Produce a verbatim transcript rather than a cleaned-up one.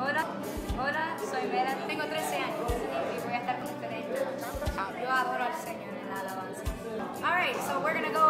Hola, hola, soy Mela, tengo trece años y voy a estar con ustedes. Yo adoro al Señor en la alabanza. Alright, so we're gonna go